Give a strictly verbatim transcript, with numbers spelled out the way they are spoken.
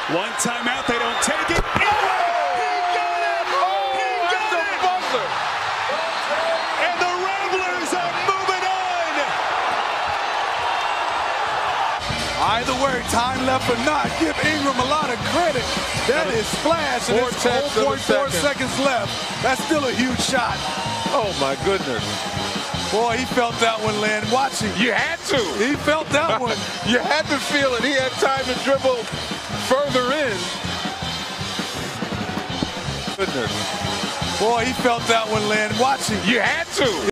One timeout, they don't take it. Oh, he got it! Oh, he got the it! buzzer. And the Ramblers are moving on! Either way, time left or not, give Ingram a lot of credit. That is splash, and Four it's tenths of a four point four second. seconds left. That's still a huge shot. Oh, my goodness. Boy, he felt that one, Lynn. Watch him. You had to. He felt that one. You had to feel it. He had time to dribble further in. Goodness. Boy, he felt that one, Lynn. Watch him. You had to.